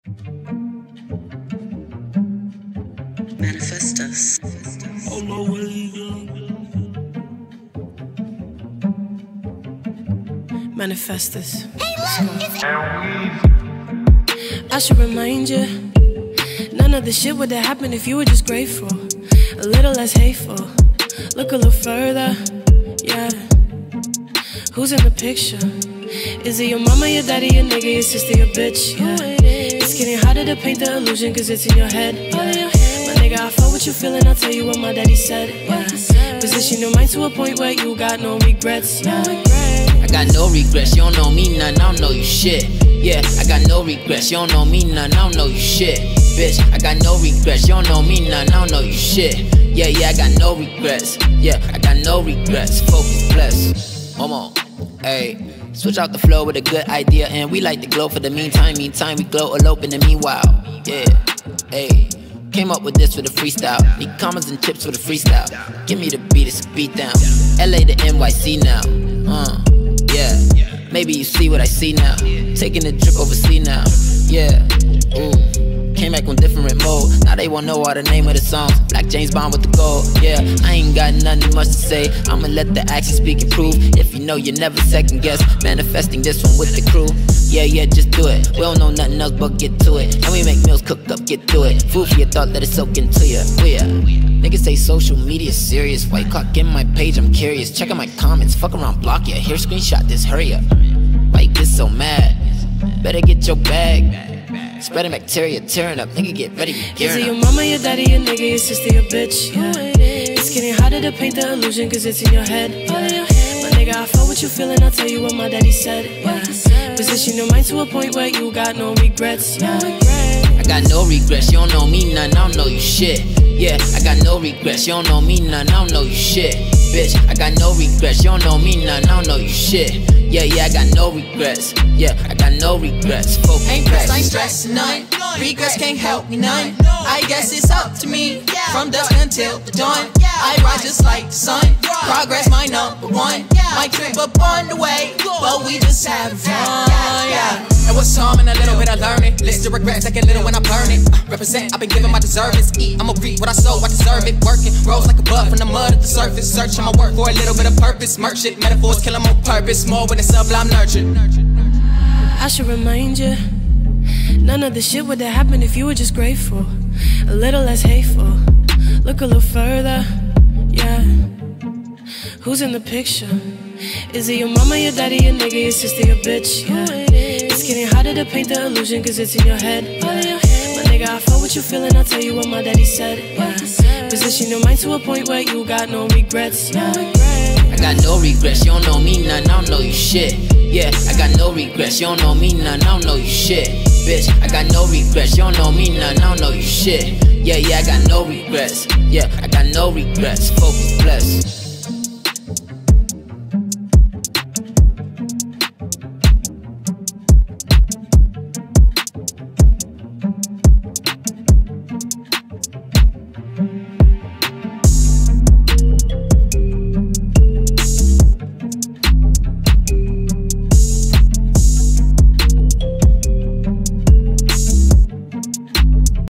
Manifest us. Manifest us. I should remind you, none of this shit would have happened if you were just grateful. A little less hateful. Look a little further, yeah. Who's in the picture? Is it your mama, your daddy, your nigga, your sister, your bitch? Yeah. It's getting harder to paint the illusion cause it's in your head. Yeah. My nigga, I felt what you feeling, I'll tell you what my daddy said. Yeah. Position your mind to a point where you got no regrets. Yeah. I got no regrets, you don't know me none, I don't know you shit. Yeah, I got no regrets, you don't know me none, I don't know you shit. Bitch, I got no regrets, you don't know me none, I don't know you shit. Yeah, I got no regrets. Yeah, I got no regrets. Focus, bless. Come on, ayy. Switch out the flow with a good idea, and we like to glow for the meantime. Meantime, we glow elope in the meanwhile. Yeah, ayy. Came up with this for the freestyle. Need commas and tips for the freestyle. Give me the beat, it's a beat down. LA to NYC now. Yeah. Maybe you see what I see now. Taking a trip overseas now. Yeah. Ooh. Came back on different mode. Now they won't know all the name of the songs. Black James Bond with the gold. Yeah, I ain't got nothing much to say. I'ma let the action speak and prove. If you know you never second guess. Manifesting this one with the crew. Yeah, just do it. We don't know nothing else but get to it. And we make meals, cook up, get to it. Food for your thought, let it soak into you. Oh yeah. Niggas say social media serious. White clock in my page, I'm curious. Checking my comments, fuck around, block ya. Here, screenshot this, hurry up. Why you get so mad? Better get your bag. Spreading bacteria, tearing up, nigga get ready, is it your mama, your daddy, your nigga, your sister, your bitch? Yeah. It's getting harder to paint the illusion cause it's in your head. Yeah. My nigga, I felt what you feeling, I'll tell you what my daddy said. Yeah. Position your mind to a point where you got no regrets. Yeah. I got no regrets, you don't know me none, I don't know you shit. Yeah, I got no regrets, you don't know me none, I don't know you shit. Bitch, I got no regrets, you don't know me none, I don't know you shit. Yeah, I got no regrets. Yeah, I got no regrets. Focus. Ain't pressed, I ain't stressing none. Regrets can't help me none. I guess it's up to me. From dusk until the dawn, I rise just like the sun. Progress my number one. My trip up on the way, but we just having fun. Yeah. And what's harm in a little bit of learning? List of regrets, take a little when I burn it. Represent, I've been given my deservings. Eat, I'ma reap what I sow, I deserve it. Working, rose like a bud from the mud at the surface. Searching my work for a little bit of purpose. Merch it, metaphors kill 'em on purpose. More when it's sublime nurtured. I should remind you, none of this shit would have happened if you were just grateful. A little less hateful. Look a little further, yeah. Who's in the picture? Is it your mama, your daddy, your nigga, your sister, your bitch? Yeah. It's getting harder to paint the illusion cause it's in your head. Yeah. My nigga, I felt what you feeling, I'll tell you what my daddy said. Yeah. Position your mind to a point where you got no regrets. Yeah. I got no regrets, you don't know me none, I don't know you shit. Yeah, I got no regrets, you don't know me none, I don't know you shit. Bitch, I got no regrets, you don't know me none, I don't know you shit. Yeah, I got no regrets. Yeah, I got no regrets. Focus, bless.